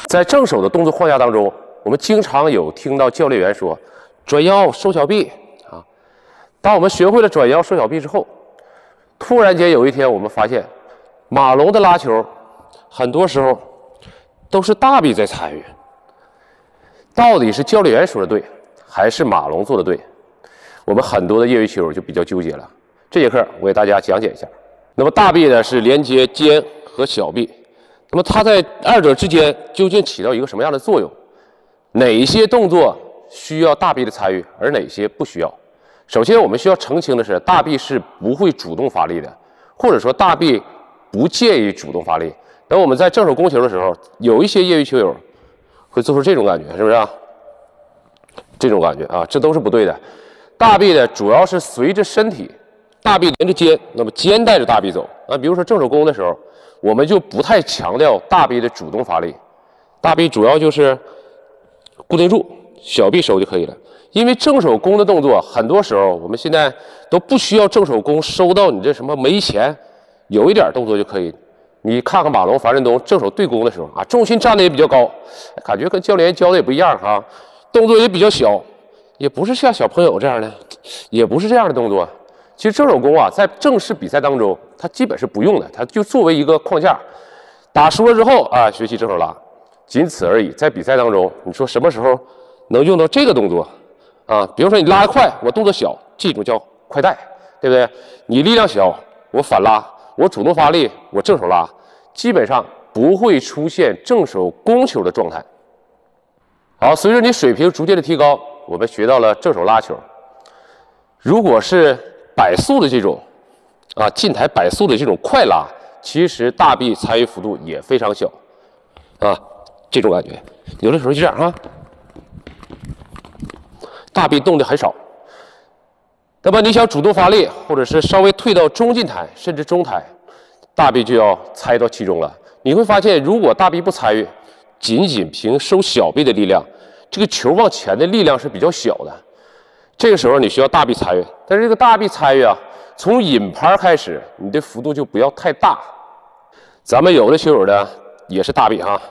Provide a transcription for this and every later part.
在正手的动作框架当中，我们经常有听到教练员说转腰收小臂啊。当我们学会了转腰收小臂之后，突然间有一天我们发现，马龙的拉球很多时候都是大臂在参与。到底是教练员说的对，还是马龙做的对？我们很多的业余球友就比较纠结了。这节课我给大家讲解一下。那么大臂呢是连接肩和小臂，那么它在二者之间究竟起到一个什么样的作用？哪些动作需要大臂的参与，而哪些不需要？首先我们需要澄清的是，大臂是不会主动发力的，或者说大臂不建议主动发力。等我们在正手攻球的时候，有一些业余球友会做出这种感觉，是不是啊？这种感觉啊，这都是不对的。大臂呢，主要是随着身体，大臂连着肩，那么肩带着大臂走啊。比如说正手攻的时候，我们就不太强调大臂的主动发力，大臂主要就是固定住，小臂收就可以了。因为正手攻的动作，很多时候我们现在都不需要正手攻收到你这什么没钱，有一点动作就可以。你看看马龙、樊振东正手对攻的时候啊，重心站的也比较高，感觉跟教练教的也不一样啊，动作也比较小，也不是像小朋友这样的，也不是这样的动作。其实正手攻啊，在正式比赛当中，它基本是不用的，它就作为一个框架。打输了之后啊，学习正手拉，仅此而已。在比赛当中，你说什么时候能用到这个动作啊？比如说你拉得快，我动作小，这种叫快带，对不对？你力量小，我反拉，我主动发力，我正手拉，基本上不会出现正手攻球的状态。好，随着你水平逐渐的提高，我们学到了正手拉球。如果是摆速的这种啊，近台摆速的这种快拉，其实大臂参与幅度也非常小啊，这种感觉有的时候就这样啊，大臂动的很少。那么你想主动发力，或者是稍微退到中近台甚至中台，大臂就要参与到其中了。你会发现，如果大臂不参与，仅仅凭收小臂的力量，这个球往前的力量是比较小的。这个时候你需要大臂参与，但是这个大臂参与啊，从引拍开始，你的幅度就不要太大。咱们有的球友呢也是大臂哈，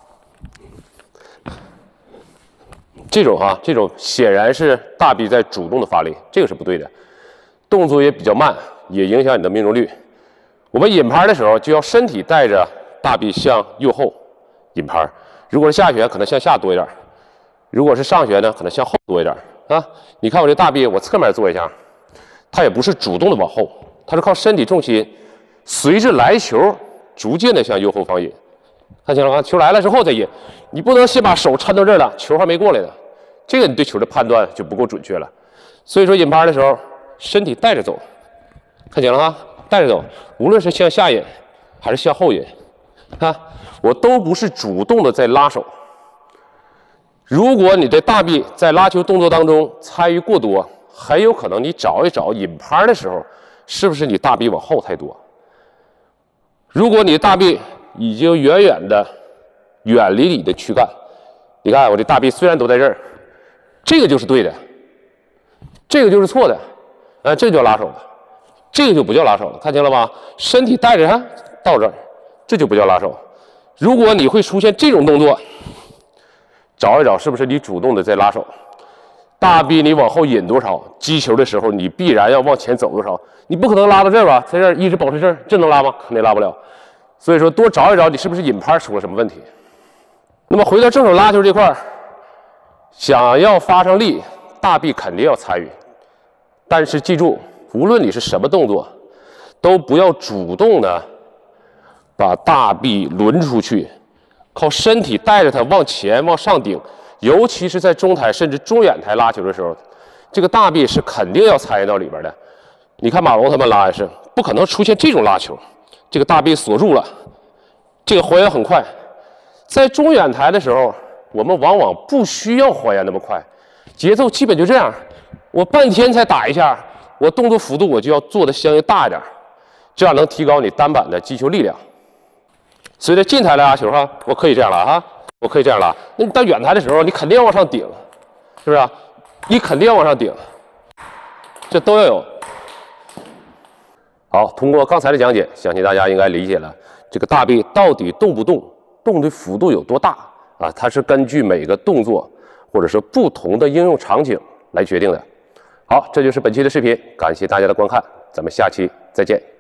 这种显然是大臂在主动的发力，这个是不对的，动作也比较慢，也影响你的命中率。我们引拍的时候就要身体带着大臂向右后引拍，如果是下旋可能向下多一点，如果是上旋呢可能向后多一点啊。你看我这大臂，我侧面做一下，它也不是主动的往后，它是靠身体重心随着来球逐渐的向右后方引。看清了吗？球来了之后再引，你不能先把手抻到这儿了，球还没过来呢，这个你对球的判断就不够准确了。所以说引拍的时候，身体带着走，看清了哈，带着走，无论是向下引还是向后引，看我都不是主动的在拉手。如果你的大臂在拉球动作当中参与过多，很有可能你找一找引拍的时候，是不是你大臂往后太多？如果你的大臂已经远远的远离你的躯干，你看我这大臂虽然都在这儿，这个就是对的，这个就是错的，这就叫拉手了，这个就不叫拉手了，看清了吗？身体带着它到这儿，这就不叫拉手。如果你会出现这种动作，找一找是不是你主动的在拉手，大臂你往后引多少，击球的时候你必然要往前走多少，你不可能拉到这儿吧，在这儿一直保持这儿，这能拉吗？肯定拉不了。所以说多找一找你是不是引拍出了什么问题。那么回到正手拉球这块儿，想要发上力，大臂肯定要参与，但是记住，无论你是什么动作，都不要主动的把大臂抡出去，靠身体带着它往前往上顶，尤其是在中台甚至中远台拉球的时候，这个大臂是肯定要参与到里边的。你看马龙他们拉也是，不可能出现这种拉球，这个大臂锁住了，这个还原很快。在中远台的时候，我们往往不需要还原那么快，节奏基本就这样，我半天才打一下，我动作幅度我就要做的相应大一点，这样能提高你单板的击球力量。随着近台来拉球哈，我可以这样拉哈，我可以这样拉。那你到远台的时候，你肯定要往上顶，是不是啊？你肯定要往上顶，这都要有。好，通过刚才的讲解，相信大家应该理解了这个大臂到底动不动，动的幅度有多大啊，它是根据每个动作或者是不同的应用场景来决定的。好，这就是本期的视频，感谢大家的观看，咱们下期再见。